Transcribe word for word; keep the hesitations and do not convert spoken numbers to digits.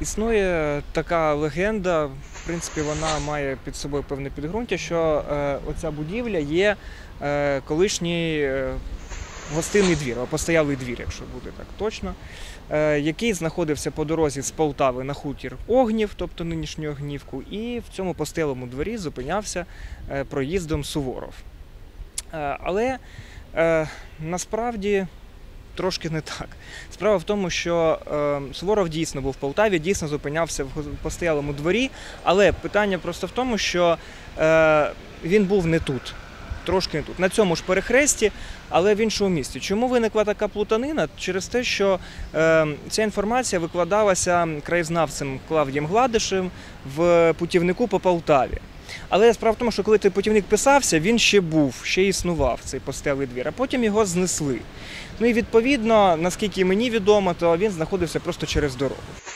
Існує така легенда, в принципі, вона має під собою певне підґрунтя, що е, оця будівля є е, колишній е, гостинний двір, або постоялий двір, якщо буде так точно, е, який знаходився по дорозі з Полтави на хутір Огнів, тобто нинішню Огнівку, і в цьому постоялому дворі зупинявся е, проїздом Суворов. Е, але е, насправді трошки не так. Справа в тому, що е, Суворов дійсно був в Полтаві, дійсно зупинявся в постоялому дворі, але питання просто в тому, що е, він був не тут, трошки не тут, на цьому ж перехресті, але в іншому місті. Чому виникла така плутанина? Через те, що е, ця інформація викладалася краєзнавцем Клавдієм Гладишем в путівнику по Полтаві. Але справа в тому, що коли цей путівник писався, він ще був, ще існував, цей постоялий двір, а потім його знесли. Ну і відповідно, наскільки мені відомо, то він знаходився просто через дорогу.